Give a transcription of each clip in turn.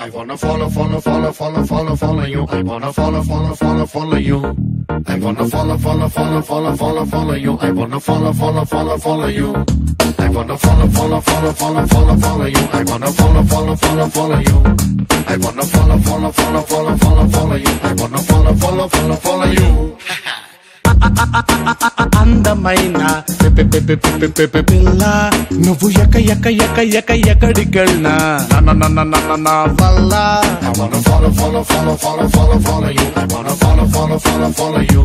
I wanna follow you. I wanna follow you. I wanna follow you. I wanna follow you. I wanna follow you. I wanna follow you. I wanna follow you. I wanna follow you. అందమైన పిల్ల నువ్వు ఎక్కడికెళ్ళినా నా వల్ల I wanna follow you. I wanna follow you.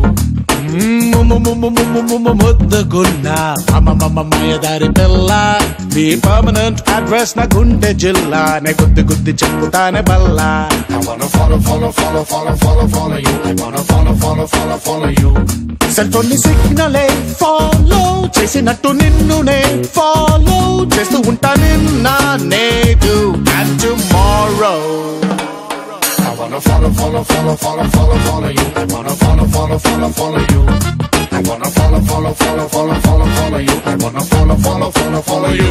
ముద్దుగున్నా మాయదారి పిల్ల నీ permanent address నా గుండె జిల్లా నే గుద్ది చెప్పుతానే బల్లా I wanna follow you. I wanna follow you. Cell phone ని సిగ్నలే ఫాలో చేసినట్టు నిన్ను నే ఫాలో చేస్తూ ఉంటా నిన్న నేడు and tomorrow I wanna follow you. I wanna follow you. I wanna follow you. I wanna follow you.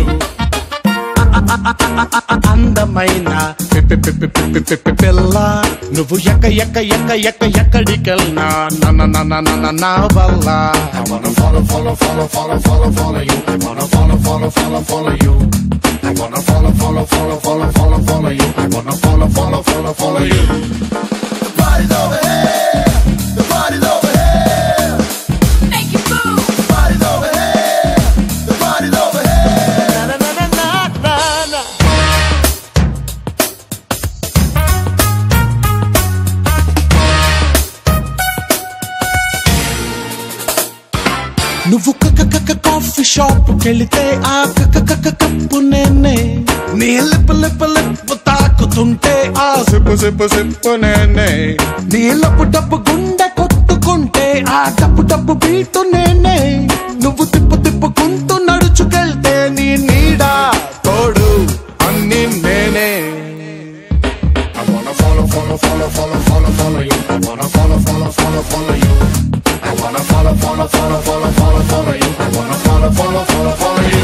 అందమైన పిల్ల నువ్వు ఎక్కడికెళ్ళినా నా వల్ల I wanna follow you. I wanna follow you. I wanna follow you. I wanna follow you. The party's over here. The party's over here. Make it move. The party's over here. The party's over here. na na na na na. నువ్వు coffee shop కెళితే ఆ cup నేనే నీ lip తాకుతుంటే ఆ sip నేనే నీ డబ్బు గుండె కొట్టుకుంటే ఆ డబ్బు బీటు నేనే నువ్వు తిప్పుకుంటూ నడుచుకెళ్తే నీ నీడా తోడు అన్ని నేనే I wanna follow you. I wanna follow you. I wanna follow you. I wanna follow you.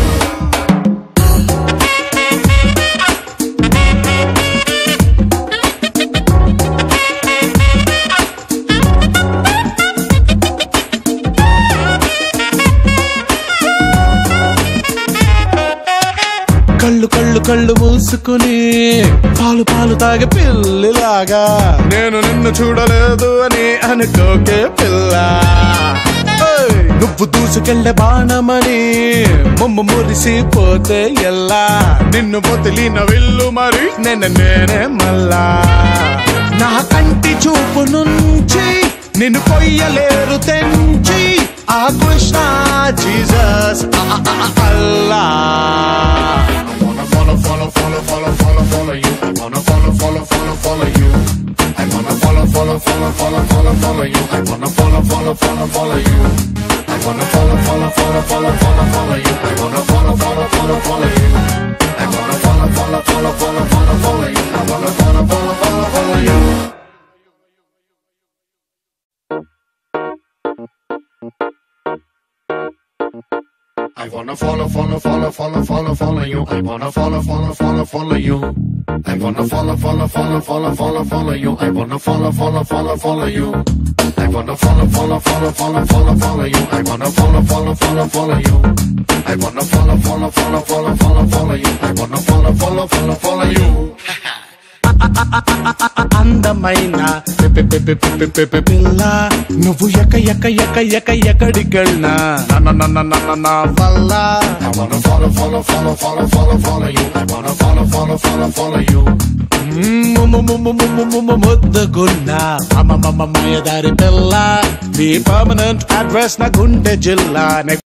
కళ్ళు మూసుకుని పాలు తాగే పిల్లిలాగా నేను నిన్ను చూడలేదు అని అనుకోకే పిల్ల నువ్వు దూసుకెళ్ళే బాణమని మురిసిపోతే ఎల్లా నిన్ను పొతిలిన విల్లు మరి నేనే మల్లా నా కంటి చూపు నుంచి నిన్ను పొయ్యలేరు తెంచి ఆ Krishna Jesus Allah Follow you. I wanna follow you. I wanna follow you. I wanna follow you. I wanna follow you. I wanna follow you. I wanna follow you. I wanna follow you. I wanna follow you. I wanna follow you. I wanna follow you. I wanna follow you. I wanna follow you. I wanna follow you. I wanna follow you. I wanna follow you. I wanna follow you. అందమైన పిల్ల నువ్వు ఎక్కడికెళ్ళినా నా వల్ల I wanna follow you. I wanna follow you. ముద్దుగున్నా మాయదారి పిల్ల నీ permanent address నా గుండె జిల్లా